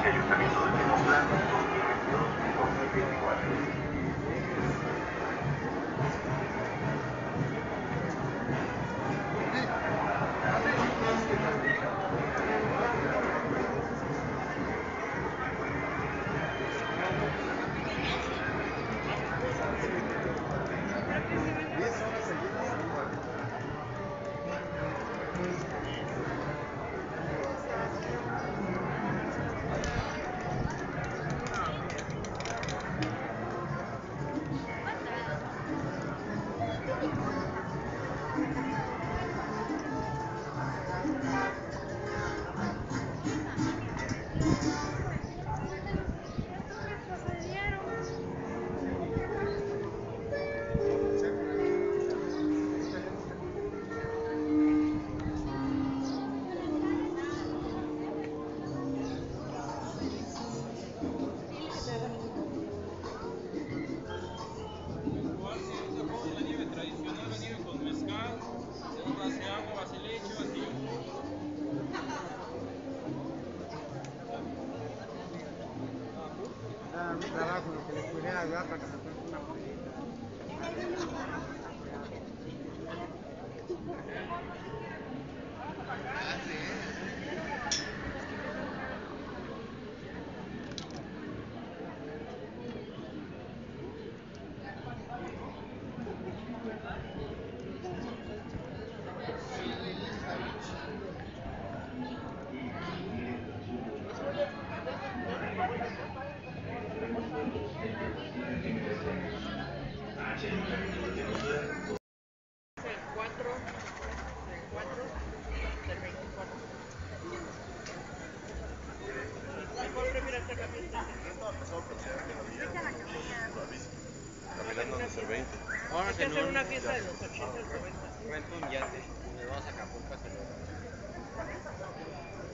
Ayuntamiento de Tepoztlán, 2022-2024. Un trabajo, lo que les pudiera ayudar para que se encuentre una pollita. Hay que hacer una fiesta de los 80 y 90. Rento un yate, nos vamos a Acapulco a celebrar.